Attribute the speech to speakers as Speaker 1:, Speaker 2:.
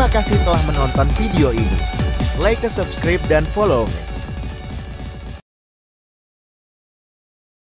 Speaker 1: Terima kasih telah menonton video ini. Like, subscribe, dan follow me.